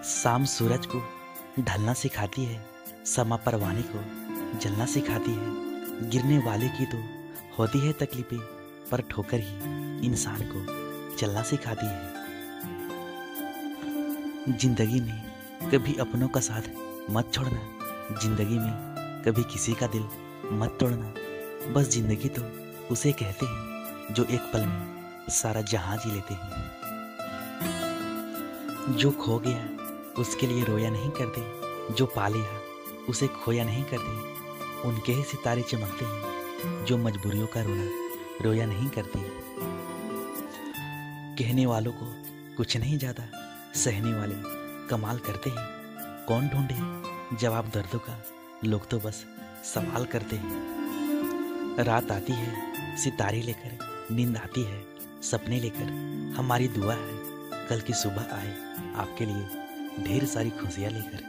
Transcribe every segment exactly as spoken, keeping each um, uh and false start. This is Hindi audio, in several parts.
शाम सूरज को ढलना सिखाती है, समा परवाने को जलना सिखाती है। गिरने वाले की तो होती है तकलीफें, पर ठोकर ही इंसान को चलना सिखाती है। जिंदगी में कभी अपनों का साथ मत छोड़ना, जिंदगी में कभी किसी का दिल मत तोड़ना। बस जिंदगी तो उसे कहते हैं जो एक पल में सारा जहां जी लेते हैं। जो खो गया उसके लिए रोया नहीं करते, जो पा लिया उसे खोया नहीं करते। उनके ही सितारे चमकते हैं जो मजबूरियों का रोना रोया नहीं करते। कहने वालों को कुछ नहीं जाता, सहने वाले कमाल करते हैं। कौन ढूंढे जवाब दर्दों का, लोग तो बस सवाल करते हैं। रात आती है सितारे लेकर, नींद आती है सपने लेकर। हमारी दुआ है कल की सुबह आए आपके लिए ढेर सारी खुशियां लेकर।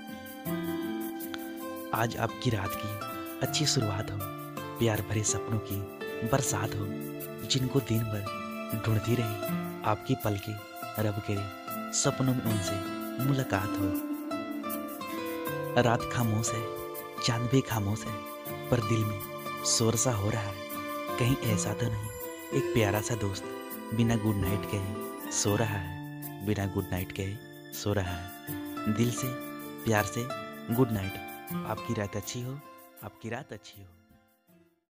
आज आपकी रात की अच्छी शुरुआत हो, प्यार भरे सपनों की बरसात हो। जिनको दिन भर ढूंढती रही आपकी पलकें, रब करे सपनों में उनसे मुलाकात हो। रात खामोश है, चांद भी खामोश है, पर दिल में शोर सा हो रहा है। कहीं ऐसा तो नहीं एक प्यारा सा दोस्त बिना गुड नाइट कहे सो रहा है, बिना गुड नाइट कहे सो रहा है। दिल से प्यार से गुड नाइट। आपकी रात अच्छी हो, आपकी रात अच्छी हो।